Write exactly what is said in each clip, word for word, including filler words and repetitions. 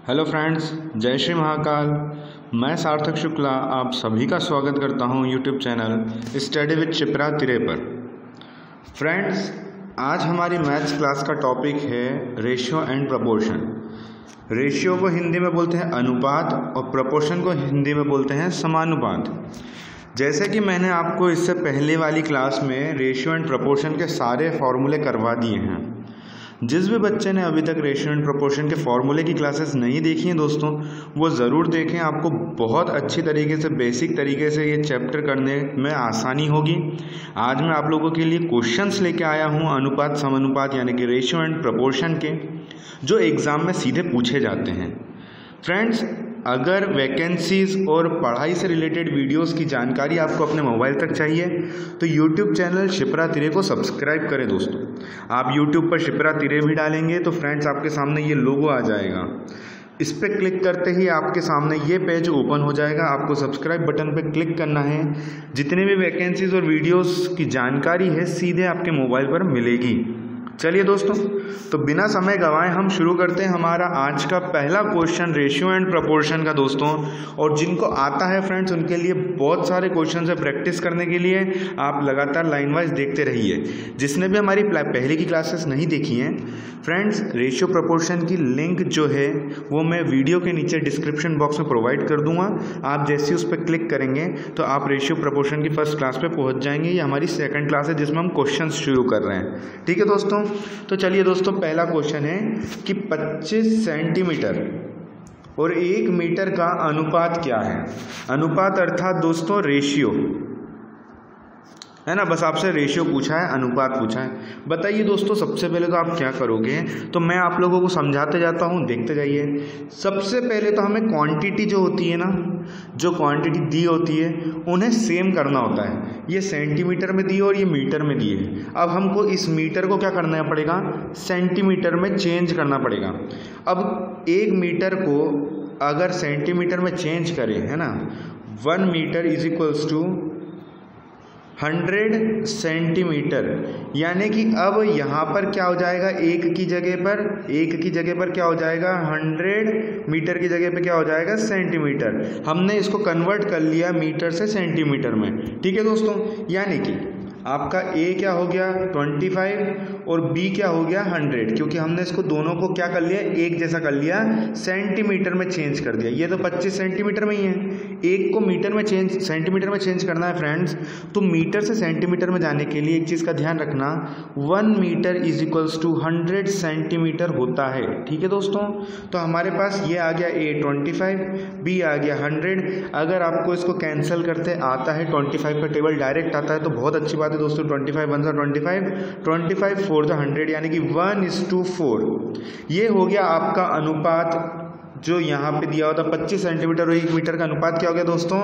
Hello friends, जय श्री महाकाल। मैं सार्थक शुक्ला आप सभी का स्वागत करता हूं YouTube channel study with Shipra Tire पर। फ्रेंड्स, आज हमारी मैथ्स क्लास का टॉपिक है रेशियो एंड प्रपोर्शन। रेशियो को हिंदी में बोलते हैं अनुपात और प्रपोर्शन को हिंदी में बोलते हैं समानुपात। जैसे कि मैंने आपको इससे पहले वाली क्लास में रेशियो एंड प्रपोर्शन के सारे फॉर्मूले करवा दिए हैं। जिस भी बच्चे ने अभी तक रेशियो एंड प्रोपोर्शन के फॉर्मूले की क्लासेस नहीं देखी हैं दोस्तों, वो ज़रूर देखें। आपको बहुत अच्छी तरीके से बेसिक तरीके से ये चैप्टर करने में आसानी होगी। आज मैं आप लोगों के लिए क्वेश्चंस लेके आया हूँ अनुपात समानुपात यानी कि रेशियो एंड प्रोपोर्शन के, जो एग्ज़ाम में सीधे पूछे जाते हैं। फ्रेंड्स, अगर वैकेंसीज़ और पढ़ाई से रिलेटेड वीडियोस की जानकारी आपको अपने मोबाइल तक चाहिए तो यूट्यूब चैनल शिप्रा तिरे को सब्सक्राइब करें दोस्तों। आप यूट्यूब पर शिप्रा तिरे भी डालेंगे तो फ्रेंड्स आपके सामने ये लोगो आ जाएगा। इस पर क्लिक करते ही आपके सामने ये पेज ओपन हो जाएगा। आपको सब्सक्राइब बटन पर क्लिक करना है। जितने भी वैकेंसीज़ और वीडियोज़ की जानकारी है सीधे आपके मोबाइल पर मिलेगी। चलिए दोस्तों, तो बिना समय गंवाए हम शुरू करते हैं हमारा आज का पहला क्वेश्चन रेशियो एंड प्रपोर्शन का दोस्तों। और जिनको आता है फ्रेंड्स उनके लिए बहुत सारे क्वेश्चन है प्रैक्टिस करने के लिए। आप लगातार लाइन वाइज देखते रहिए। जिसने भी हमारी पहले की क्लासेस नहीं देखी हैं फ्रेंड्स, रेशियो प्रपोर्शन की लिंक जो है वो मैं वीडियो के नीचे डिस्क्रिप्शन बॉक्स में प्रोवाइड कर दूंगा। आप जैसे उस पर क्लिक करेंगे तो आप रेशियो प्रपोर्शन की फर्स्ट क्लास पे पहुंच जाएंगे। ये हमारी सेकंड क्लास है जिसमें हम क्वेश्चन शुरू कर रहे हैं। ठीक है दोस्तों, तो चलिए दोस्तों, पहला क्वेश्चन है कि पच्चीस सेंटीमीटर और एक मीटर का अनुपात क्या है। अनुपात अर्थात दोस्तों रेशियो है ना, बस आपसे रेशियो पूछा है, अनुपात पूछा है। बताइए दोस्तों, सबसे पहले तो आप क्या करोगे, तो मैं आप लोगों को समझाते जाता हूँ, देखते जाइए। सबसे पहले तो हमें क्वांटिटी जो होती है ना, जो क्वांटिटी दी होती है उन्हें सेम करना होता है। ये सेंटीमीटर में दी है और ये मीटर में दी है। अब हमको इस मीटर को क्या करना पड़ेगा, सेंटीमीटर में चेंज करना पड़ेगा। अब एक मीटर को अगर सेंटीमीटर में चेंज करें, है ना, one metre is equals to hundred centimetre, यानी कि अब यहाँ पर क्या हो जाएगा, एक की जगह पर एक की जगह पर क्या हो जाएगा, हंड्रेड, मीटर की जगह पे क्या हो जाएगा, सेंटीमीटर। हमने इसको कन्वर्ट कर लिया मीटर से सेंटीमीटर में। ठीक है दोस्तों, यानी कि आपका ए क्या हो गया पच्चीस और बी क्या हो गया हंड्रेड, क्योंकि हमने इसको दोनों को क्या कर लिया, एक जैसा कर लिया, सेंटीमीटर में चेंज कर दिया। ये तो पच्चीस सेंटीमीटर में ही है, एक को मीटर में चेंज सेंटीमीटर में चेंज करना है फ्रेंड्स। तो मीटर से सेंटीमीटर में जाने के लिए एक चीज़ का ध्यान रखना, one metre is equals to hundred centimetre होता है। ठीक है दोस्तों, तो हमारे पास ये आ गया ए ट्वेंटी फाइव, बी आ गया हंड्रेड। अगर आपको इसको कैंसिल करते आता है, ट्वेंटी फाइव का टेबल डायरेक्ट आता है तो बहुत अच्छी बात है दोस्तों। ट्वेंटी फाइव वन सा twenty five, twenty five four सा हंड्रेड, यानी कि वन इज टू फोर। ये हो गया आपका अनुपात जो यहाँ पे दिया होता पच्चीस सेंटीमीटर और एक मीटर का अनुपात क्या हो गया दोस्तों,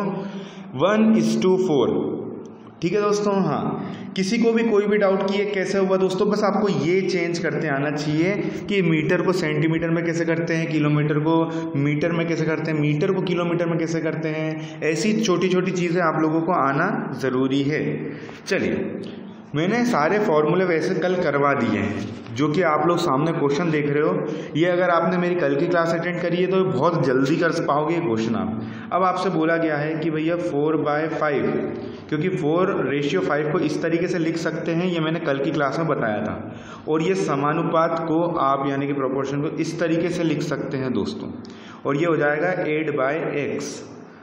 वन इज टू फोर। ठीक है दोस्तों, हाँ, किसी को भी कोई भी डाउट की ये कैसे हुआ दोस्तों, बस आपको ये चेंज करते आना चाहिए कि मीटर को सेंटीमीटर में कैसे करते हैं, किलोमीटर को मीटर में कैसे करते हैं, मीटर को किलोमीटर में कैसे करते हैं। ऐसी छोटी छोटी चीज़ें आप लोगों को आना ज़रूरी है। चलिए, मैंने सारे फॉर्मूले वैसे कल करवा दिए हैं जो कि आप लोग सामने क्वेश्चन देख रहे हो। ये अगर आपने मेरी कल की क्लास अटेंड करी है तो बहुत जल्दी कर पाओगे ये क्वेश्चन आप। अब आपसे बोला गया है कि भैया फोर बाय फाइव, क्योंकि फोर रेशियो फाइव को इस तरीके से लिख सकते हैं, ये मैंने कल की क्लास में बताया था। और ये समानुपात को आप यानी कि प्रोपोर्शन को इस तरीके से लिख सकते हैं दोस्तों, और ये हो जाएगा एट बाय एक्स।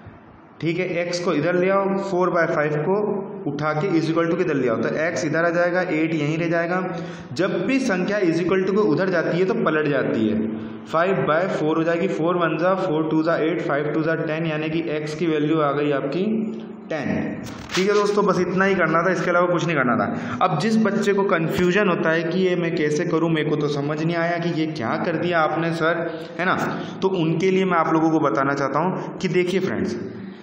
ठीक है, x को इधर ले आओ, फोर बाय फाइव को उठा के इज इक्वल टू किधर ले आओ, तो x इधर आ जाएगा, एट यहीं रह जाएगा। जब भी संख्या इज इक्वल टू को उधर जाती है तो पलट जाती है। फाइव बाय फोर हो जाएगी, फोर वन ज़ा फोर टू ज़ा एट, फाइव टू ज़ा टेन, यानी कि x की वैल्यू आ गई आपकी टेन। ठीक है दोस्तों, बस इतना ही करना था, इसके अलावा कुछ नहीं करना था। अब जिस बच्चे को कन्फ्यूजन होता है कि ये मैं कैसे करूँ, मेरे को तो समझ नहीं आया कि ये क्या कर दिया आपने सर, है ना, तो उनके लिए मैं आप लोगों को बताना चाहता हूँ कि देखिए फ्रेंड्स,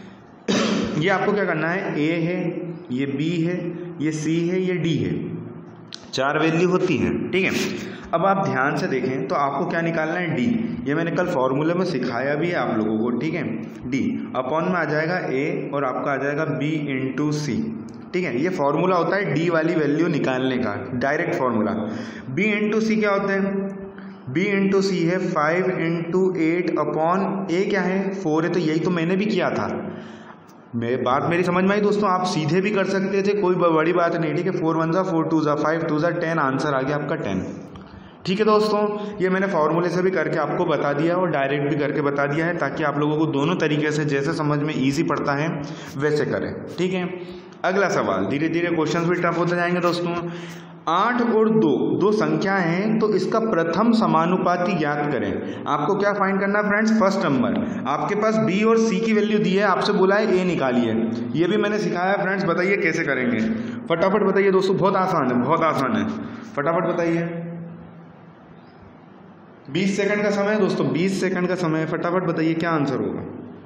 ये आपको क्या करना है, ए है, ये बी है, ये सी है, ये डी है, चार वैल्यू होती हैं। ठीक है, अब आप ध्यान से देखें तो आपको क्या निकालना है, डी। ये मैंने कल फॉर्मूले में सिखाया भी है आप लोगों को। ठीक है, डी अपॉन में आ जाएगा ए और आपका आ जाएगा बी इंटू सी। ठीक है, ये फॉर्मूला होता है डी वाली वैल्यू निकालने का, direct formula. B into c क्या होते हैं, बी इंटू सी है five into eight upon a क्या है फोर है, तो यही तो मैंने भी किया था। मैं बात मेरी समझ में आई दोस्तों, आप सीधे भी कर सकते थे, कोई बड़ी बात नहीं, ठीक है। फोर वन ज़ा फोर टू ज़ा फाइव टू ज़ा टेन, आंसर आ गया आपका टेन। ठीक है दोस्तों, ये मैंने फॉर्मूले से भी करके आपको बता दिया और डायरेक्ट भी करके बता दिया है, ताकि आप लोगों को दोनों तरीके से जैसे समझ में ईजी पड़ता है वैसे करें। ठीक है, अगला सवाल, धीरे धीरे क्वेश्चन भी टफ होते जाएंगे दोस्तों। आठ और दो दो संख्या हैं, तो इसका प्रथम समानुपाती ज्ञात करें। आपको क्या फाइंड करना है फ्रेंड्स? फर्स्ट नंबर, आपके पास बी और सी की वैल्यू दी है, आपसे बोला है ए निकालिए। ये भी मैंने सिखाया है फ्रेंड्स, बताइए कैसे करेंगे, फटाफट बताइए दोस्तों। बहुत आसान है, बहुत आसान है, फटाफट बताइए। बीस सेकंड का समय है दोस्तों, बीस सेकंड का समय है, फटाफट बताइए क्या आंसर होगा।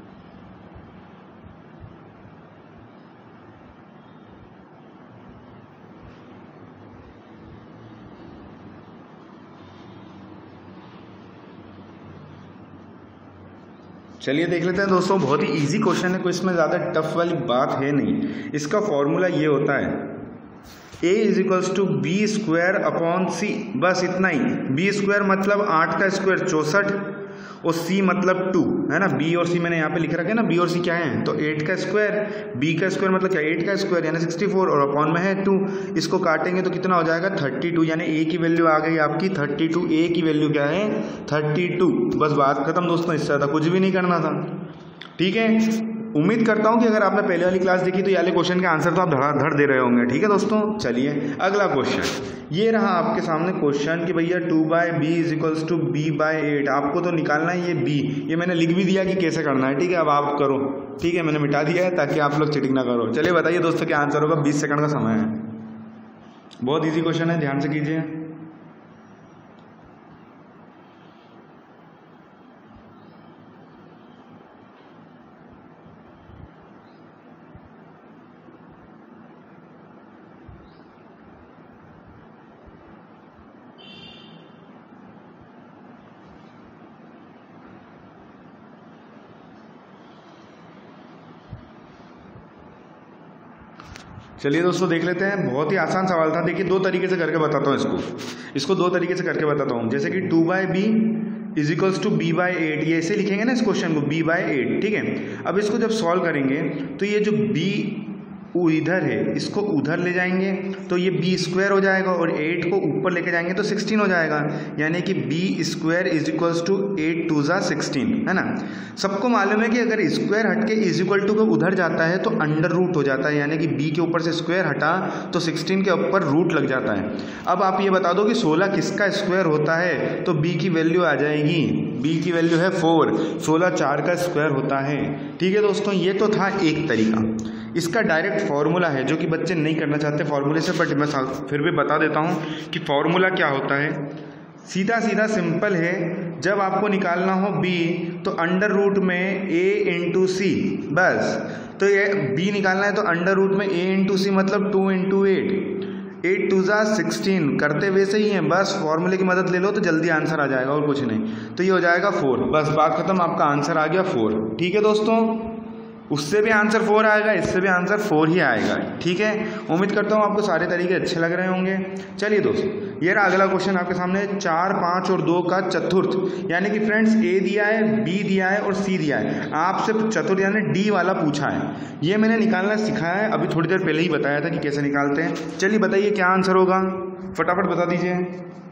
चलिए देख लेते हैं दोस्तों, बहुत ही इजी क्वेश्चन है, कोई इसमें ज़्यादा टफ वाली बात है नहीं। इसका फॉर्मूला ये होता है a is equals to b square upon c, बस इतना ही। बी स्क्वायर मतलब आठ का स्क्वायर चौंसठ, और सी मतलब टू है ना। बी और सी मैंने यहाँ पे लिख रखा है ना, बी और सी क्या है, तो एट का स्क्वायर, बी का स्क्वायर मतलब क्या, एट का स्क्वायर यानी सिक्सटी फोर, और अपॉन में है टू। इसको काटेंगे तो कितना हो जाएगा, थर्टी टू, यानी ए की वैल्यू आ गई आपकी थर्टी टू। ए की वैल्यू क्या है, थर्टी टू। बस बात खत्म दोस्तों, इससे ज़्यादा कुछ भी नहीं करना था। ठीक है, उम्मीद करता हूं कि अगर आपने पहले वाली क्लास देखी तो ये वाले क्वेश्चन के आंसर तो आप धड़ाधड़ दे रहे होंगे। ठीक है दोस्तों, चलिए अगला क्वेश्चन, ये रहा आपके सामने क्वेश्चन कि भैया two by b is equals to b by eight. आपको तो निकालना है ये बी, ये मैंने लिख भी दिया कि कैसे करना है। ठीक है, अब आप करो। ठीक है, मैंने मिटा दिया है ताकि आप लोग चीटिंग ना करो। चलिए बताइए दोस्तों क्या आंसर होगा, बीस सेकंड का समय है, बहुत ईजी क्वेश्चन है, ध्यान से कीजिए। चलिए दोस्तों देख लेते हैं, बहुत ही आसान सवाल था। देखिए दो तरीके से करके बताता हूँ इसको इसको दो तरीके से करके बताता हूँ। जैसे कि two by b is equals to b by eight, ये ऐसे लिखेंगे ना इस क्वेश्चन को, बी बाई एट। ठीक है, अब इसको जब सॉल्व करेंगे तो ये जो बी इधर है इसको उधर ले जाएंगे तो ये बी स्क्वायर हो जाएगा, और एट को ऊपर लेके जाएंगे तो सिक्सटीन हो जाएगा, यानी कि b square is equals to eight two ज़ा सिक्सटीन, है ना। सबको मालूम है कि अगर स्क्वायर हट के इज इक्वल टू के उधर जाता है तो अंडर रूट हो जाता है, यानी कि बी के ऊपर से स्क्वायर हटा तो सिक्सटीन के ऊपर रूट लग जाता है। अब आप ये बता दो कि सोलह किसका स्क्वायर होता है, तो बी की वैल्यू आ जाएगी, बी की वैल्यू है फोर, सोलह चार का स्क्वायर होता है। ठीक है दोस्तों, ये तो था एक तरीका। इसका डायरेक्ट फार्मूला है जो कि बच्चे नहीं करना चाहते फार्मूले से, बट मैं फिर भी बता देता हूँ कि फार्मूला क्या होता है। सीधा सीधा सिंपल है, जब आपको निकालना हो b तो अंडर रूट में a इंटू सी, बस। तो ये b निकालना है तो अंडर रूट में a इंटू सी मतलब two into eight, eight two ज़ा सिक्सटीन, करते वैसे ही हैं, बस फॉर्मूले की मदद ले लो तो जल्दी आंसर आ जाएगा और कुछ नहीं। तो ये हो जाएगा फोर, बस बात खत्म, आपका आंसर आ गया फोर। ठीक है दोस्तों, उससे भी आंसर फोर आएगा, इससे भी आंसर फोर ही आएगा। ठीक है, उम्मीद करता हूँ आपको सारे तरीके अच्छे लग रहे होंगे। चलिए दोस्तों, ये रहा अगला क्वेश्चन आपके सामने, चार पाँच और दो का चतुर्थ, यानी कि फ्रेंड्स ए दिया है, बी दिया है और सी दिया है, आपसे चतुर्थ यानी डी वाला पूछा है। ये मैंने निकालना सिखाया है, अभी थोड़ी देर पहले ही बताया था कि कैसे निकालते हैं। चलिए बताइए क्या आंसर होगा, फटाफट बता दीजिए।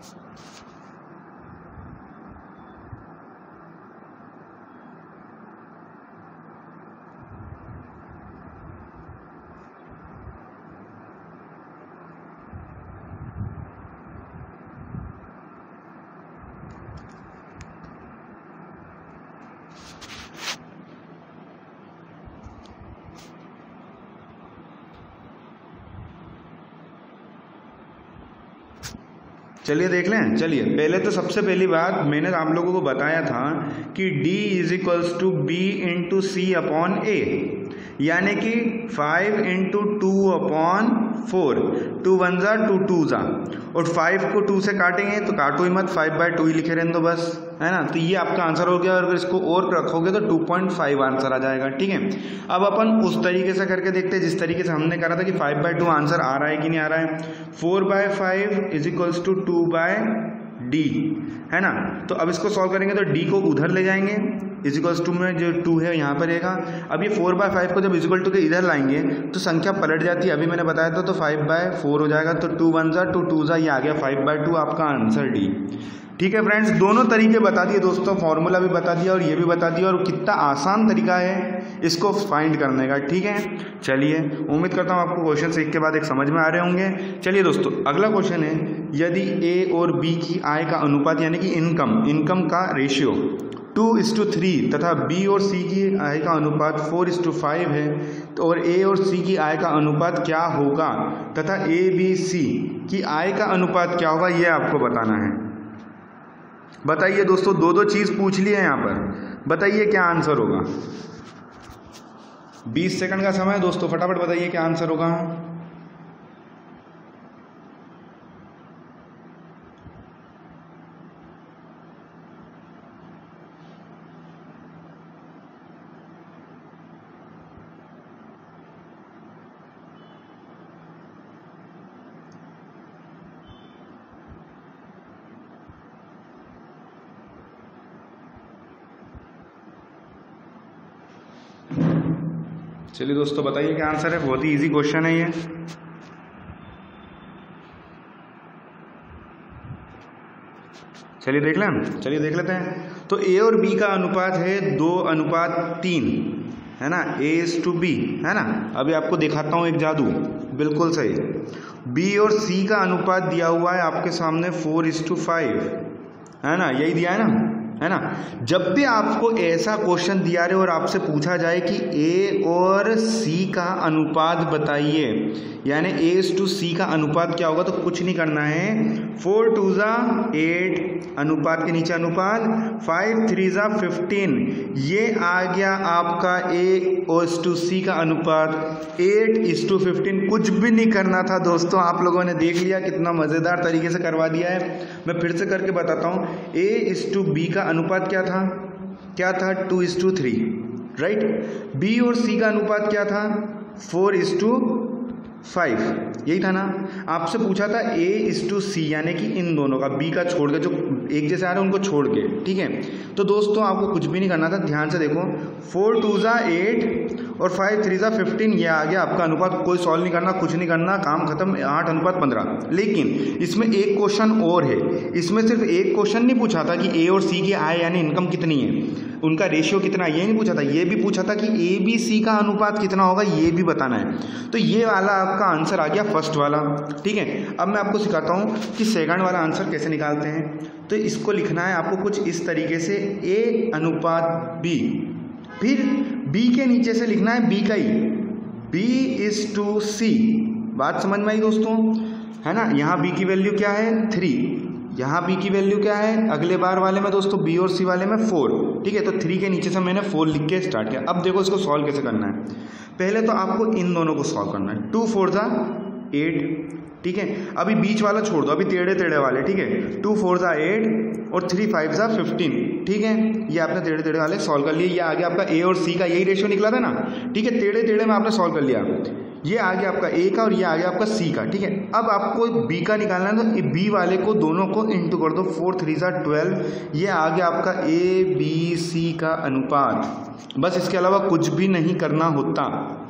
चलिए देख लें। चलिए पहले तो सबसे पहली बात मैंने आप लोगों को बताया था कि d is equals to b into c upon a, यानी कि five into two upon four, two one ज़ा टू टू ज़ा, और फाइव को टू से काटेंगे तो काटो ही मत, फाइव बाई टू ही लिखे रहने दो बस, है ना। तो ये आपका आंसर हो गया, और अगर इसको और रखोगे तो टू पॉइंट फाइव आंसर आ जाएगा। ठीक है, अब अपन उस तरीके से करके देखते हैं जिस तरीके से हमने करा था कि फाइव बाई टू आंसर आ रहा है कि नहीं आ रहा है। Four by five is equals to two by D, है ना। तो अब इसको सॉल्व करेंगे तो डी को उधर ले जाएंगे, इजिकल्स टू में जो टू है यहाँ पर रहेगा। अब ये फोर बाय फाइव को जब इजिकल टू के इधर लाएंगे तो संख्या पलट जाती है, अभी मैंने बताया था। तो फाइव बाय फोर हो जाएगा, तो टू वन ज़ा टू टू ज़ा, ये आ गया फाइव बाय टू, आपका आंसर डी। ठीक है फ्रेंड्स, दोनों तरीके बता दिए दोस्तों, फॉर्मूला भी बता दिया और ये भी बता दिया, और कितना आसान तरीका है इसको फाइंड करने का। ठीक है, चलिए उम्मीद करता हूँ आपको क्वेश्चन एक के बाद एक समझ में आ रहे होंगे। चलिए दोस्तों, अगला क्वेश्चन है, यदि ए और बी की आय का अनुपात यानी कि इनकम इनकम का ratio two is to three तथा बी और सी की आय का अनुपात फोर इस टू फाइव है, तो और ए और सी की आय का अनुपात क्या होगा तथा ए बी सी की आय का अनुपात क्या होगा, ये आपको बताना है। बताइए दोस्तों, दो दो चीज़ पूछ ली है यहाँ पर, बताइए क्या आंसर होगा। बीस सेकंड का समय है दोस्तों, फटाफट बताइए क्या आंसर होगा। चलिए दोस्तों, बताइए क्या आंसर है, बहुत ही इजी क्वेश्चन है ये। चलिए देख लें, चलिए देख लेते हैं। तो ए और बी का अनुपात है दो अनुपात तीन, है ना, ए इज टू बी, है ना। अभी आपको दिखाता हूँ एक जादू, बिल्कुल सही। बी और सी का अनुपात दिया हुआ है आपके सामने फोर इज टू फाइव, है ना, यही दिया है ना, है ना। जब भी आपको ऐसा क्वेश्चन दिया रहे और आपसे पूछा जाए कि ए और सी का अनुपात बताइए, यानी ए इज टू सी का अनुपात क्या होगा, तो कुछ नहीं करना है, फोर टू ज़ा एट, अनुपात के नीचे अनुपात, फाइव थ्री ज़ा फिफ्टीन, ये आ गया आपका ए और टू सी का अनुपात, एट इज टू फिफ्टीन। कुछ भी नहीं करना था दोस्तों, आप लोगों ने देख लिया, कितना मज़ेदार तरीके से करवा दिया है। मैं फिर से करके बताता हूँ, ए इज टू बी का अनुपात क्या था, क्या था, two is to three, right. B और सी का अनुपात क्या था, फोर इज टू फाइव, यही था ना। आपसे पूछा था ए इज टू सी, यानी कि इन दोनों का, बी का छोड़ के, जो एक जैसे आ रहे हैं उनको छोड़ के, ठीक है। तो दोस्तों आपको कुछ भी नहीं करना था, ध्यान से देखो, फोर टू ज़ा एट और फाइव थ्री ज़ा फिफ्टीन, ये आ गया आपका अनुपात। कोई सॉल्व नहीं करना, कुछ नहीं करना, काम खत्म, आठ अनुपात पंद्रह। लेकिन इसमें एक क्वेश्चन और है, इसमें सिर्फ एक क्वेश्चन नहीं पूछा था कि ए और सी की आय यानी इनकम कितनी है, उनका रेशियो कितना है, ये नहीं पूछा था, ये भी पूछा था कि ए बी सी का अनुपात कितना होगा, ये भी बताना है। तो ये वाला आपका आंसर आ गया फर्स्ट वाला, ठीक है। अब मैं आपको सिखाता हूँ कि सेकंड वाला आंसर कैसे निकालते हैं। तो इसको लिखना है आपको कुछ इस तरीके से, ए अनुपात बी, फिर बी के नीचे से लिखना है बी का ही, बी इज टू सी। बात समझ में आई दोस्तों, है ना। यहाँ बी की वैल्यू क्या है, थ्री, यहाँ बी की वैल्यू क्या है, अगले बार वाले में दोस्तों बी और सी वाले में फोर, ठीक है। तो थ्री के नीचे से मैंने फोर लिख के स्टार्ट किया। अब देखो इसको सॉल्व कैसे करना है। पहले तो आपको इन दोनों को सॉल्व करना है, टू फोर ज़ा एट, ठीक है। अभी बीच वाला छोड़ दो, अभी टेढ़े टेढ़े वाले, ठीक है। टू फोर ज़ा एट और थ्री फाइव ज़ा फिफ्टीन, ठीक है। ये आपने टेढ़े टेढ़े वाले सॉल्व कर लिए। ये आ गया आपका ए और सी का, यही रेशियो निकला था ना, ठीक है। टेढ़े टेढ़े में आपने सॉल्व कर लिया, ये आ गया आपका ए का और ये आ गया आपका सी का, ठीक है। अब आपको बी का निकालना है, तो बी वाले को दोनों को इंटू कर दो, फोर थ्री ज़ा ट्वेल्व, ये आ गया आपका ए बी सी का अनुपात। बस इसके अलावा कुछ भी नहीं करना होता,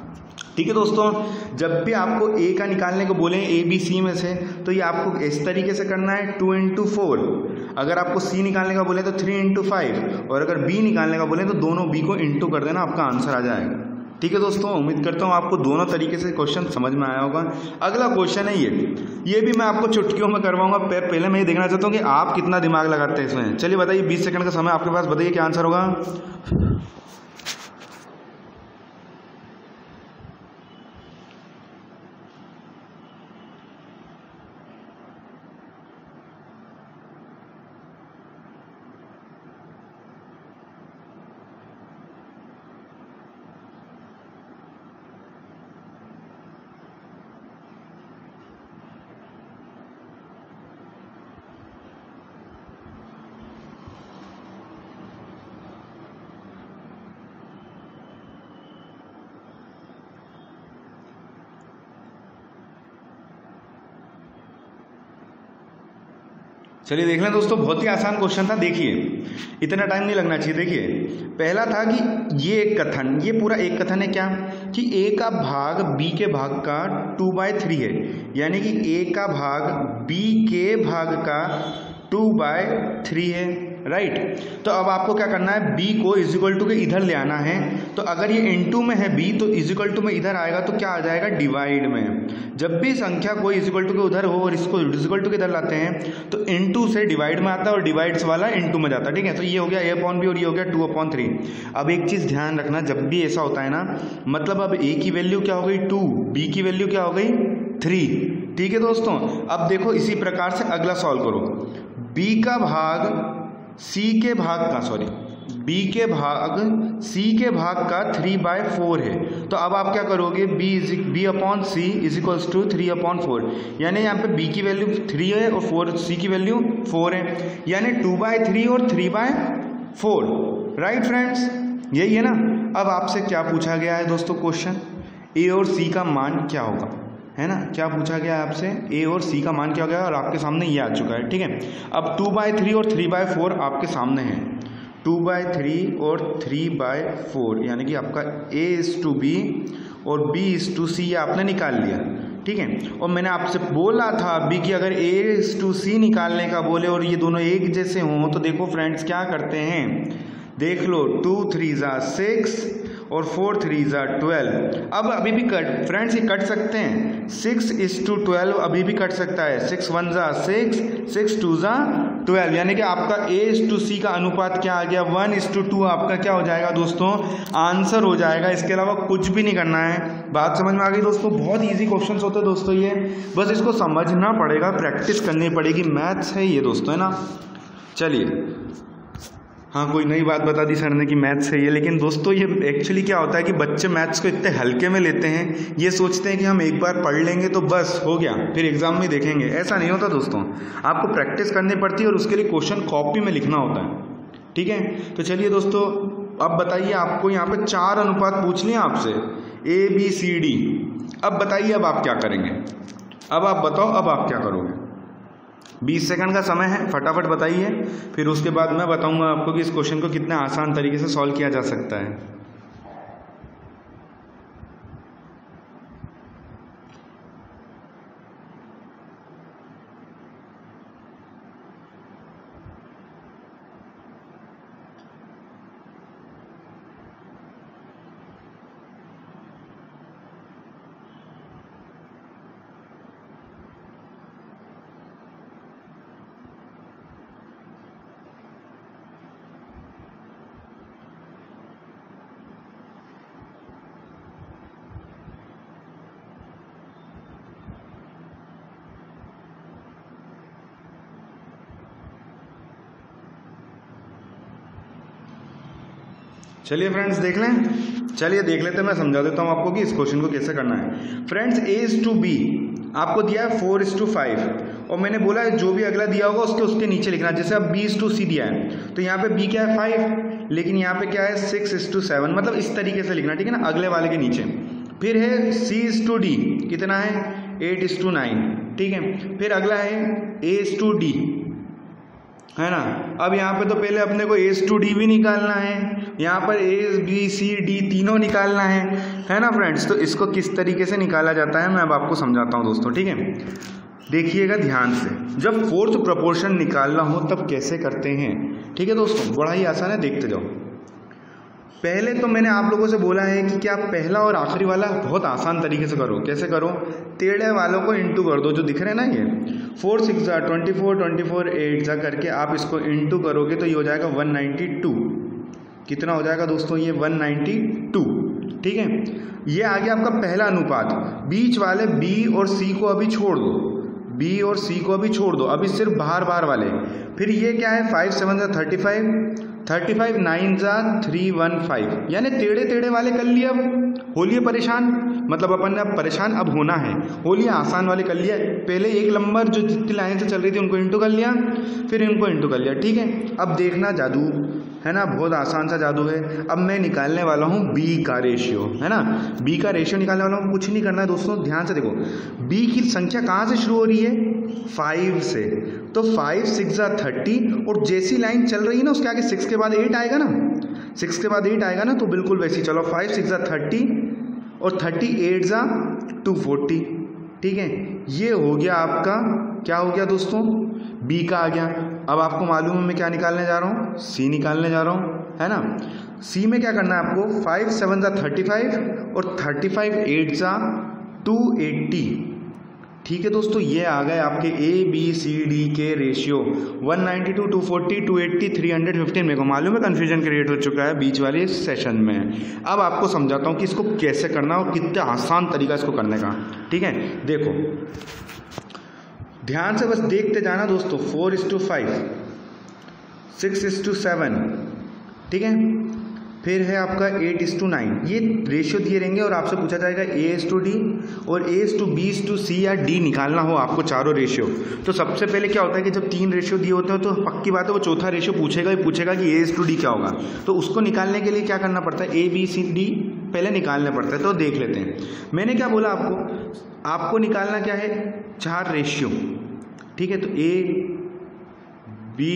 ठीक है दोस्तों। जब भी आपको ए का निकालने को बोले ए बी सी में से, तो ये आपको इस तरीके से करना है, टू इंटू फोर। अगर आपको सी निकालने का बोले तो थ्री इंटू फाइव, और अगर बी निकालने का बोले तो दोनों बी को इंटू कर देना, आपका आंसर आ जाएगा। ठीक है दोस्तों, उम्मीद करता हूँ आपको दोनों तरीके से क्वेश्चन समझ में आया होगा। अगला क्वेश्चन है ये ये भी मैं आपको चुटकियों में करवाऊंगा। पहले मैं ये देखना चाहता हूँ कि आप कितना दिमाग लगाते हैं इसमें। चलिए बताइए, बीस सेकंड का समय आपके पास, बताइए क्या आंसर होगा। चलिए देख लें दोस्तों, बहुत ही आसान क्वेश्चन था। देखिए इतना टाइम नहीं लगना चाहिए। देखिए पहला था कि ये एक कथन, ये पूरा एक कथन है क्या कि ए का भाग बी के भाग का टू बाय थ्री है, यानी कि ए का भाग बी के भाग का टू बाय थ्री है, राइट। तो अब आपको क्या करना है, b को इज इक्वल टू के इधर ले आना है। तो अगर ये इनटू में है b तो इज इक्वल टू में इधर आएगा तो क्या आ जाएगा, डिवाइड में। जब भी संख्या कोई इज इक्वल टू के उधर हो और इसको इज इक्वल टू के इधर लाते हैं तो इनटू से डिवाइड में आता है और डिवाइड्स वाला इनटू में जाता है, ठीक है। तो ये हो गया a अपॉन बी और ये हो गया टू अपॉन थ्री। अब एक चीज़ ध्यान रखना, जब भी ऐसा होता है ना, मतलब अब a की वैल्यू क्या हो गई टू, b की वैल्यू क्या हो गई थ्री, ठीक है दोस्तों। अब देखो इसी प्रकार से अगला सॉल्व करो, b का भाग c के भाग का सॉरी b के भाग c के भाग का थ्री बाय फोर है। तो अब आप क्या करोगे, b is B upon C is equals to three upon four, यानी यहाँ पे b की वैल्यू थ्री है और फोर c की वैल्यू फोर है, यानी टू बाय थ्री और three by four, right friends, यही है ना। अब आपसे क्या पूछा गया है दोस्तों क्वेश्चन, a और c का मान क्या होगा, है ना। क्या पूछा गया है आपसे, a और c का मान क्या हो गया और आपके सामने ये आ चुका है, ठीक है। अब टू बाय थ्री और थ्री बाय फोर आपके सामने है, टू बाय थ्री और थ्री बाय फोर, यानी कि आपका a इज टू बी और b इज टू सी, ये आपने निकाल लिया, ठीक है। और मैंने आपसे बोला था अभी कि अगर a इज टू सी निकालने का बोले और ये दोनों एक जैसे हों तो देखो फ्रेंड्स क्या करते हैं, देख लो, टू थ्री ज़ा सिक्स और फोर थ्री ज़ा ट्वेल्व। अब अभी भी कट फ्रेंड्स ये कट सकते हैं, सिक्स इज टू ट्वेल्व अभी भी कट सकता है, सिक्स वन ज़ा सिक्स, सिक्स टू ज़ा ट्वेल्व, यानी कि आपका a इज टू सी का अनुपात क्या आ गया, वन इज टू टू आपका क्या हो जाएगा दोस्तों, आंसर हो जाएगा। इसके अलावा कुछ भी नहीं करना है। बात समझ में आ गई दोस्तों, बहुत ईजी क्वेश्चन होते हैं दोस्तों ये, बस इसको समझना पड़ेगा, प्रैक्टिस करनी पड़ेगी, मैथ्स है ये दोस्तों, है ना। चलिए, हाँ कोई नई बात बता दी सर ने कि मैथ्स है ये, लेकिन दोस्तों ये एक्चुअली क्या होता है कि बच्चे मैथ्स को इतने हल्के में लेते हैं, ये सोचते हैं कि हम एक बार पढ़ लेंगे तो बस हो गया, फिर एग्जाम में देखेंगे। ऐसा नहीं होता दोस्तों, आपको प्रैक्टिस करनी पड़ती है और उसके लिए क्वेश्चन कॉपी में लिखना होता है, ठीक है। तो चलिए दोस्तों, अब बताइए, आपको यहाँ पे चार अनुपात पूछ लिए आपसे, ए बी सी डी। अब बताइए अब आप क्या करेंगे, अब आप बताओ अब आप क्या करोगे। बीस सेकंड का समय है, फटाफट बताइए, फिर उसके बाद मैं बताऊंगा आपको कि इस क्वेश्चन को कितने आसान तरीके से सॉल्व किया जा सकता है। चलिए फ्रेंड्स देख लें, चलिए देख लेते हैं, मैं समझा देता हूँ आपको कि इस क्वेश्चन को कैसे करना है। Friends a is to B आपको दिया है फोर इज टू फाइव, और मैंने बोला है जो भी अगला दिया होगा उसके उसके नीचे लिखना। जैसे अब b इज टू सी दिया है तो यहाँ पे b क्या है फाइव, लेकिन यहाँ पे क्या है सिक्स इज टू सेवन, मतलब इस तरीके से लिखना, ठीक है ना, अगले वाले के नीचे। फिर है c इज टू डी, कितना है एट इज टू नाइन, ठीक है। फिर अगला है a इज टू डी, है ना। अब यहाँ पे तो पहले अपने को एस टू डी भी निकालना है, यहाँ पर ए बी सी डी तीनों निकालना है, है ना फ्रेंड्स। तो इसको किस तरीके से निकाला जाता है मैं अब आपको समझाता हूँ दोस्तों, ठीक है। देखिएगा ध्यान से, जब फोर्थ प्रोपोर्शन निकालना हो तब कैसे करते हैं, ठीक है दोस्तों, बड़ा ही आसान है, देखते जाओ। पहले तो मैंने आप लोगों से बोला है कि क्या पहला और आखिरी वाला बहुत आसान तरीके से करो। कैसे करो, टेढ़े वालों को इंटू कर दो, जो दिख रहे हैं ना ये फोर सिक्स जा twenty four, twenty four eight जा करके आप इसको इंटू करोगे तो ये हो जाएगा वन नाइन्टी टू। कितना हो जाएगा दोस्तों, ये वन नाइन्टी टू, ठीक है। ये आ गया आपका पहला अनुपात। बीच वाले b और c को अभी छोड़ दो, b और c को अभी छोड़ दो, अभी सिर्फ बाहर बाहर वाले। फिर ये क्या है, फाइव सेवन जा thirty five, thirty five nine जा थ्री वन फाइव, यानी टेढ़े टेढ़े वाले कर लिए। अब होलिए परेशान, मतलब अपन ने अब परेशान अब होना है, होलिए आसान वाले कर लिया। पहले एक नंबर जो जितनी लाइन से चल रही थी उनको इंटू कर लिया, फिर इनको इंटू कर लिया, ठीक है। अब देखना जादू है ना, बहुत आसान सा जादू है। अब मैं निकालने वाला हूँ b का रेशियो, है ना, b का रेशियो निकालने वाला हूँ। कुछ नहीं करना है दोस्तों, ध्यान से देखो, b की संख्या कहाँ से शुरू हो रही है, फाइव से। तो फाइव सिक्स ज़ा थर्टी, और जैसी लाइन चल रही है ना उसके आगे सिक्स के बाद एट आएगा ना, सिक्स के बाद एट आएगा ना, तो बिल्कुल वैसी चलो। फाइव सिक्स ज़ा थर्टी और थर्टी एट ज़ा टू फोर्टी, ठीक है। ये हो गया आपका, क्या हो गया दोस्तों, बी का आ गया। अब आपको मालूम है मैं क्या निकालने जा रहा हूँ, सी निकालने जा रहा हूँ, है ना। सी में क्या करना है आपको, फाइव सेवन ज़ा थर्टी फाइव और थर्टी फाइव एट ज़ा टू एट्टी, ठीक है दोस्तों। ये आ गए आपके ए बी सी डी के ratio, one ninety two, two forty, two eighty, three hundred fifteen. मेरे को मालूम है कन्फ्यूजन क्रिएट हो चुका है बीच वाले सेशन में। अब आपको समझाता हूँ कि इसको कैसे करना और कितना आसान तरीका इसको करने का, ठीक है। देखो ध्यान से बस देखते जाना दोस्तों। Four is to five, six is to seven, ठीक है। फिर है आपका एट इज टू नाइन, ये रेशियो दिए रहेंगे और आपसे पूछा जाएगा ए इज टू डी और A is to B is to C या डी निकालना हो आपको चारों रेशियो। तो सबसे पहले क्या होता है कि जब तीन रेशियो दिए होते हैं तो पक्की बात है वो चौथा रेशियो पूछेगा ही पूछेगा कि ए इज टू डी क्या होगा। तो उसको निकालने के लिए क्या करना पड़ता है, ए बी सी डी पहले निकालने पड़ता है। तो देख लेते हैं, मैंने क्या बोला आपको, आपको निकालना क्या है, चार रेशियो, ठीक है। तो ए बी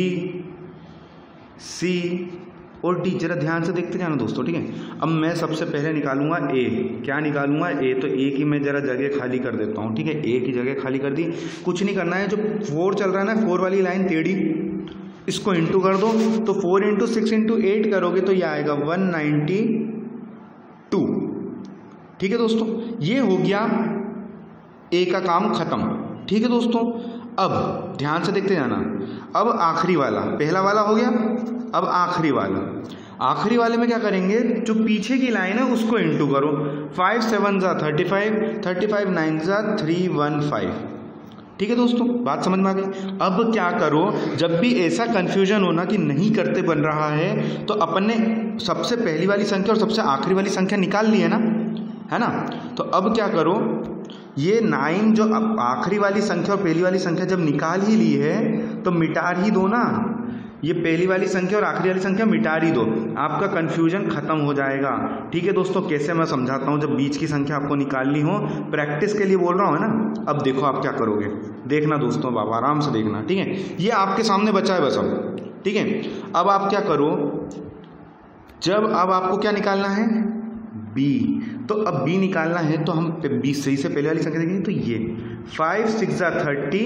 सी और डी, जरा ध्यान से देखते जाना दोस्तों, ठीक है। अब मैं सबसे पहले निकालूंगा ए, क्या निकालूंगा, ए। तो ए की मैं जरा जगह खाली कर देता हूँ, ठीक है। ए की जगह खाली कर दी, कुछ नहीं करना है, जो फोर चल रहा है ना, फोर वाली लाइन टेढ़ी, इसको इंटू कर दो। तो four into six into eight करोगे तो ये आएगा वन नाइन्टी टू, ठीक है दोस्तों। ये हो गया ए का काम खत्म, ठीक है दोस्तों। अब ध्यान से देखते जाना, अब आखिरी वाला, पहला वाला हो गया, अब आखिरी वाला, आखिरी वाले में क्या करेंगे, जो पीछे की लाइन है उसको इंटू करो। फाइव सेवन ज़ा thirty five, thirty five nine ज़ा थ्री वन फाइव, ठीक है दोस्तों, बात समझ में आ गई। अब क्या करो, जब भी ऐसा कंफ्यूजन हो ना कि नहीं करते बन रहा है, तो अपन ने सबसे पहली वाली संख्या और सबसे आखिरी वाली संख्या निकाल ली है ना, है ना। तो अब क्या करो, ये नाइन जो अब आखिरी वाली संख्या और पहली वाली संख्या जब निकाल ही ली है तो मिटा ही दो ना, ये पहली वाली संख्या और आखिरी वाली संख्या मिटा ही दो, आपका कंफ्यूजन खत्म हो जाएगा, ठीक है दोस्तों। कैसे मैं समझाता हूँ, जब बीच की संख्या आपको निकालनी हो, प्रैक्टिस के लिए बोल रहा हूँ ना। अब देखो आप क्या करोगे, देखना दोस्तों, बाबा आराम से देखना, ठीक है। ये आपके सामने बचा है बस अब, ठीक है। अब आप क्या करो, जब अब आपको क्या निकालना है, बी। तो अब बी निकालना है तो हम बी सही से पहले वाली संख्या देखेंगे, तो ये फाइव सिक्स ज़ा थर्टी।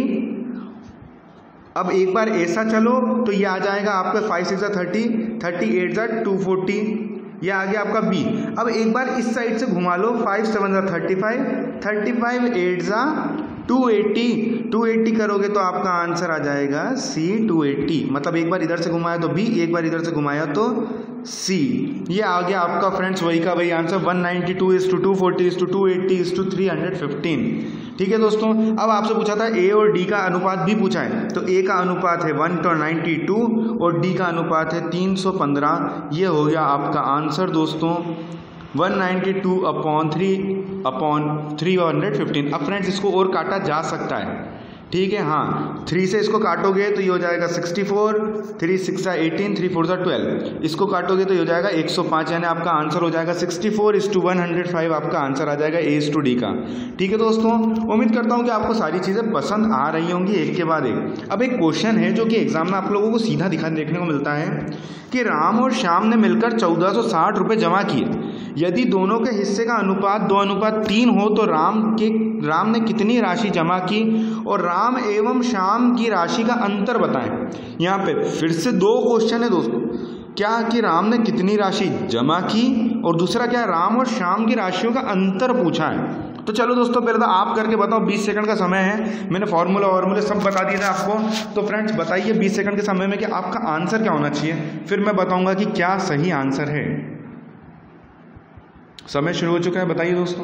अब एक बार ऐसा चलो तो ये आ जाएगा आपका फाइव सिक्स ज़ा थर्टी, थर्टी एट ज़ा टू फोर्टी, ये आ गया आपका बी। अब एक बार इस साइड से घुमा लो, फाइव सेवन ज़ा thirty five, thirty five eight ज़ा टू एट्टी, टू एट्टी करोगे तो आपका आंसर आ जाएगा सी टू एट्टी। मतलब एक बार इधर से घुमाया तो बी, एक बार इधर से घुमाया तो सी। ये आ गया आपका फ्रेंड्स वही का वही answer, one ninety two is to two forty is to two eighty is to three hundred fifteen, ठीक है दोस्तों। अब आपसे पूछा था ए और डी का अनुपात भी पूछा है, तो ए का अनुपात है वन टू नाइन्टी टू और डी का अनुपात है तीन सौ पंद्रह। ये हो गया आपका आंसर दोस्तों, one ninety two upon three upon three hundred fifteen. अब फ्रेंड्स इसको और काटा जा सकता है, ठीक है। हाँ, थ्री से इसको काटोगे तो ये हो जाएगा सिक्सटी फोर, थ्री सिक्स ज़ा एटीन, थ्री फोर ज़ा ट्वेल्व। इसको काटोगे तो ये हो जाएगा एक सौ पाँच, यानी आपका आंसर हो जाएगा sixty four is to one hundred five. आपका आंसर आ जाएगा ए इस टू डी का, ठीक है दोस्तों। उम्मीद करता हूँ कि आपको सारी चीज़ें पसंद आ रही होंगी एक के बाद एक। अब एक क्वेश्चन है जो कि एग्जाम में आप लोगों को सीधा दिखा देखने को मिलता है कि राम और श्याम ने मिलकर चौदह सौ साठ रुपये जमा किए। यदि दोनों के हिस्से का अनुपात दो अनुपात तीन हो तो राम के राम ने कितनी राशि जमा की और राम एवं श्याम की राशि का अंतर बताएं। यहाँ पे फिर से दो क्वेश्चन है दोस्तों, क्या कि राम ने कितनी राशि जमा की और दूसरा क्या राम और श्याम की राशियों का अंतर पूछा है। तो चलो दोस्तों पहले तो आप करके बताओ, बीस सेकंड का समय है, मैंने फॉर्मूला वॉर्मूले सब बता दिए थे आपको। तो फ्रेंड्स बताइए बीस सेकंड के समय में कि आपका आंसर क्या होना चाहिए, फिर मैं बताऊंगा कि क्या सही आंसर है। समय शुरू हो चुका है, बताइए दोस्तों।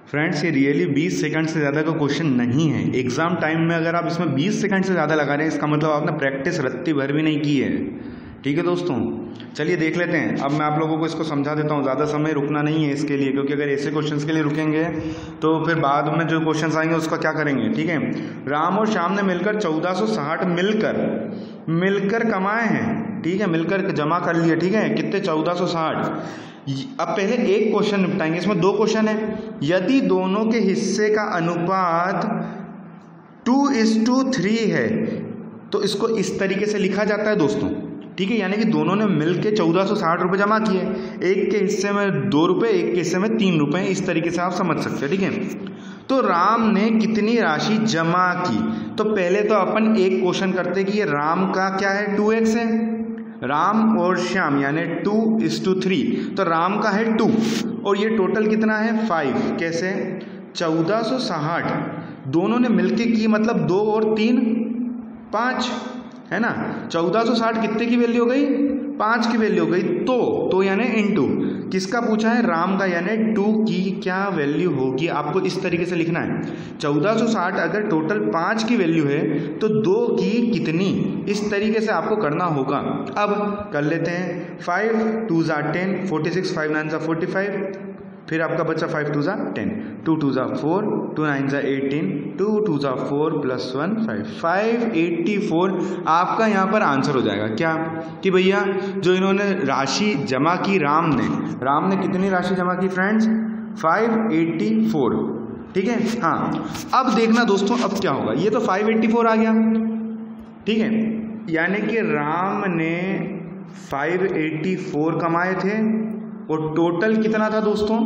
फ्रेंड्स ये रियली बीस सेकंड से ज़्यादा का क्वेश्चन नहीं है। एग्ज़ाम टाइम में अगर आप इसमें बीस सेकंड से ज़्यादा लगा रहे हैं इसका मतलब आपने प्रैक्टिस रत्ती भर भी नहीं की है। ठीक है दोस्तों, चलिए देख लेते हैं। अब मैं आप लोगों को इसको समझा देता हूँ, ज़्यादा समय रुकना नहीं है इसके लिए, क्योंकि अगर ऐसे क्वेश्चंस के लिए रुकेंगे तो फिर बाद में जो क्वेश्चंस आएंगे उसका क्या करेंगे। ठीक है, राम और श्याम ने मिलकर चौदह सौ साठ मिलकर मिलकर कमाए हैं। ठीक है, मिलकर जमा कर लिए। ठीक है, कितने? चौदह सौ साठ। अब पहले एक क्वेश्चन निपटाएंगे, इसमें दो क्वेश्चन है। यदि दोनों के हिस्से का अनुपात टू इज टू थ्री है तो इसको इस तरीके से लिखा जाता है दोस्तों। ठीक है, यानी कि दोनों ने मिलकर चौदह सौ साठ रुपये जमा किए, एक के हिस्से में दो रुपये, एक के हिस्से में तीन रुपये, इस तरीके से आप समझ सकते हैं। ठीक है, तो राम ने कितनी राशि जमा की? तो पहले तो अपन एक क्वेश्चन करते कि ये राम का क्या है, टू एक्स है, राम और श्याम यानी टू इज टू थ्री, तो राम का है टू और ये टोटल कितना है फाइव। कैसे? चौदह सौ साठ दोनों ने मिलके की, मतलब दो और तीन पाँच है ना। चौदह सौ साठ कितने की वैल्यू हो गई? पाँच की वैल्यू हो गई। तो तो यानी इनटू किसका पूछा है? राम का, यानी टू की क्या वैल्यू होगी आपको इस तरीके से लिखना है। चौदह सौ साठ अगर टोटल पाँच की वैल्यू है तो दो की कितनी, इस तरीके से आपको करना होगा। अब कर लेते हैं। फाइव टू ज़ा ten, forty six, five nine ज़ा फोर्टी फाइव, फिर आपका बच्चा फाइव टू ज़ा टेन, टू टू ज़ा फोर, टू नाइन ज़ा एटीन, टू टू ज़ा four plus one five, five eighty four आपका यहाँ पर आंसर हो जाएगा। क्या कि भैया जो इन्होंने राशि जमा की राम ने राम ने कितनी राशि जमा की फ्रेंड्स? Five eighty four. ठीक है, हाँ अब देखना दोस्तों अब क्या होगा। ये तो फाइव एट्टी फोर आ गया। ठीक है, यानी कि राम ने फाइव एट्टी फोर कमाए थे और टोटल कितना था दोस्तों?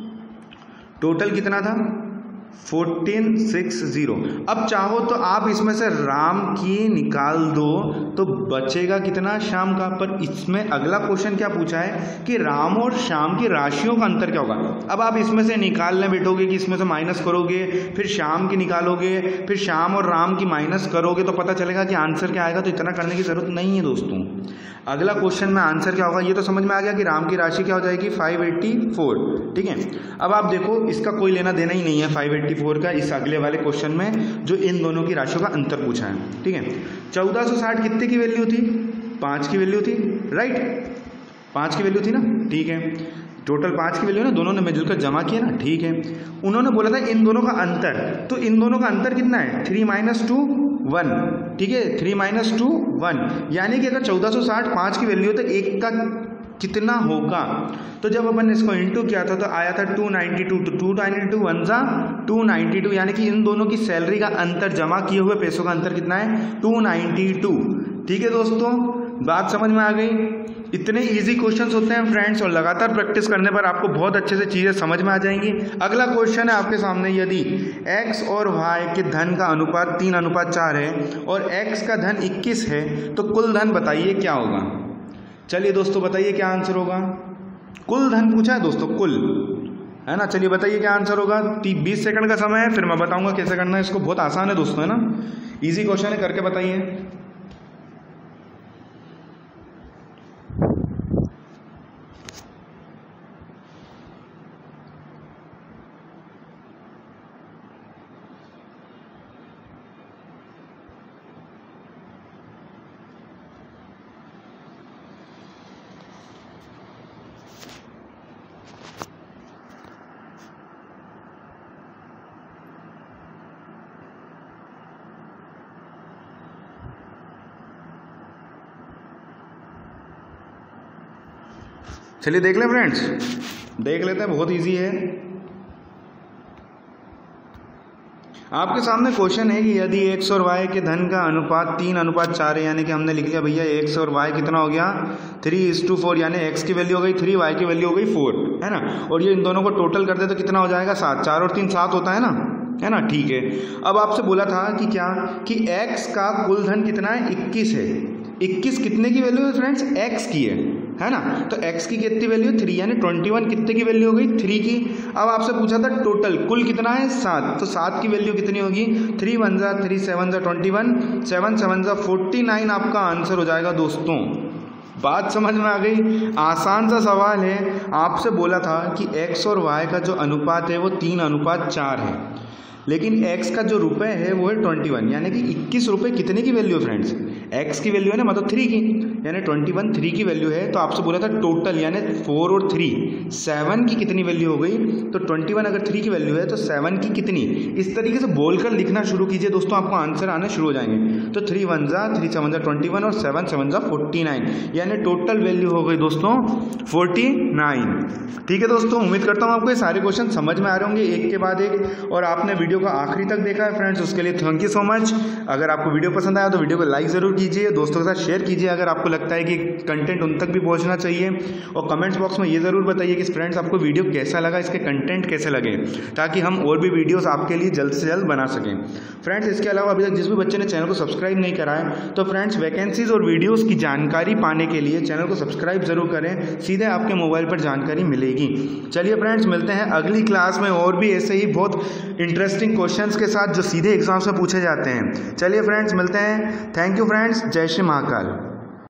टोटल कितना था? Fourteen six zero. अब चाहो तो आप इसमें से राम की निकाल दो तो बचेगा कितना? श्याम का। पर इसमें अगला क्वेश्चन क्या पूछा है कि राम और श्याम की राशियों का अंतर क्या होगा। अब आप इसमें से निकालने बैठोगे कि इसमें से माइनस करोगे, फिर श्याम की निकालोगे, फिर श्याम और राम की माइनस करोगे तो पता चलेगा कि आंसर क्या आएगा। तो इतना करने की जरूरत नहीं है दोस्तों। अगला क्वेश्चन में आंसर क्या होगा ये तो समझ में आ गया कि राम की राशि क्या हो जाएगी? Five eighty four. ठीक है, अब आप देखो इसका कोई लेना देना ही नहीं है फाइव एट्टी फोर का इस अगले वाले क्वेश्चन में जो इन दोनों की राशियों का अंतर पूछा है। ठीक है, चौदह सौ साठ कितने की वैल्यू थी? पाँच की वैल्यू थी, राइट? पाँच की वैल्यू थी ना। ठीक है, टोटल पाँच की वैल्यू ना, दोनों ने मिलकर जमा किया ना। ठीक है, उन्होंने बोला था इन दोनों का अंतर, तो इन दोनों का अंतर कितना है? Three minus two one. ठीक है, थ्री माइनस टू वन, यानी कि अगर चौदह सौ साठ पाँच की वैल्यू है तो एक का कितना होगा? तो जब अपन ने इसको इंटू किया था तो आया था टू नाइन्टी टू, तो टू नाइन्टी टू वन ज़ा टू नाइन्टी टू, यानी कि इन दोनों की सैलरी का अंतर, जमा किए हुए पैसों का अंतर कितना है? Two ninety two. ठीक है दोस्तों, बात समझ में आ गई। इतने इजी क्वेश्चंस होते हैं फ्रेंड्स और लगातार प्रैक्टिस करने पर आपको बहुत अच्छे से चीज़ें समझ में आ जाएंगी। अगला क्वेश्चन है आपके सामने, यदि x और y के धन का अनुपात तीन अनुपात चार है और x का धन इक्कीस है तो कुल धन बताइए क्या होगा। चलिए दोस्तों बताइए क्या आंसर होगा। कुल धन पूछा है दोस्तों, कुल है ना। चलिए बताइए क्या आंसर होगा। बीस सेकंड का समय है, फिर मैं बताऊंगा कैसे करना है इसको। बहुत आसान है दोस्तों, है ना, इजी क्वेश्चन है, करके बताइए। चलिए देख लें फ्रेंड्स, देख लेते हैं, बहुत इजी है। आपके सामने क्वेश्चन है कि यदि x और y के धन का अनुपात तीन अनुपात चार है, यानी कि हमने लिख लिया भैया x और y कितना हो गया? थ्री इज टू फोर, यानी x की वैल्यू हो गई थ्री, y की वैल्यू हो गई फोर, है ना। और ये इन दोनों को टोटल कर दे तो कितना हो जाएगा? सात। चार और तीन सात होता है ना, है ना। ठीक है, अब आपसे बोला था कि क्या कि x का कुल धन कितना है? इक्कीस है। इक्कीस कितने की वैल्यू है फ्रेंड्स? x की है, है ना। तो x की कितनी वैल्यू? थ्री, यानी ट्वेंटी वन कितने की वैल्यू हो गई? थ्री की। अब आपसे पूछा था टोटल कुल कितना है? सात, तो सात की वैल्यू कितनी होगी? थ्री वन ज़ा थ्री, सेवन ज़ा ट्वेंटी वन, सेवन सेवन ज़ा फोर्टी नाइन आपका आंसर हो जाएगा दोस्तों। बात समझ में आ गई? आसान सा सवाल है। आपसे बोला था कि x और y का जो अनुपात है वो तीन अनुपात चार है, लेकिन x का जो रुपए है वो है ट्वेंटी वन, यानी कि इक्कीस रुपये कितने की वैल्यू है फ्रेंड्स? x की वैल्यू है ना, मतलब थ्री की, यानी ट्वेंटी वन थ्री की वैल्यू है। तो आपसे बोला था टोटल, यानी फोर और थ्री सेवन की कितनी वैल्यू हो गई? तो ट्वेंटी वन अगर थ्री की वैल्यू है तो सेवन की कितनी? इस तरीके से बोलकर लिखना शुरू कीजिए दोस्तों, आपको आंसर आने शुरू हो जाएंगे। तो थ्री वन जा थ्री सेवन जा ट्वेंटी वन और सेवन सेवन जा फोर्टी नाइन, यानी टोटल वैल्यू हो गई दोस्तों फोर्टी नाइन। ठीक है दोस्तों, उम्मीद करता हूँ आपको ये सारे क्वेश्चन समझ में आ रहे होंगे एक के बाद एक, और आपने वीडियो को आखिरी तक देखा है फ्रेंड्स, उसके लिए थैंक यू सो मच। अगर आपको वीडियो पसंद आया तो वीडियो को लाइक ज़रूर कीजिए, दोस्तों के साथ शेयर कीजिए अगर आपको लगता है कि कंटेंट उन तक भी पहुंचना चाहिए, और कमेंट्स बॉक्स में ये ज़रूर बताइए कि फ्रेंड्स आपको वीडियो कैसा लगा, इसके कंटेंट कैसे लगे, ताकि हम और भी वीडियोस आपके लिए जल्द से जल्द बना सकें। फ्रेंड्स इसके अलावा अभी तक जिस भी बच्चे ने चैनल को सब्सक्राइब नहीं करा है तो फ्रेंड्स वैकेंसीज और वीडियोज़ की जानकारी पाने के लिए चैनल को सब्सक्राइब ज़रूर करें, सीधे आपके मोबाइल पर जानकारी मिलेगी। चलिए फ्रेंड्स, मिलते हैं अगली क्लास में और भी ऐसे ही बहुत इंटरेस्टिंग क्वेश्चंस के साथ जो सीधे एग्जाम से पूछे जाते हैं। चलिए फ्रेंड्स, मिलते हैं। थैंक यू फ्रेंड्स, जय श्री महाकाल।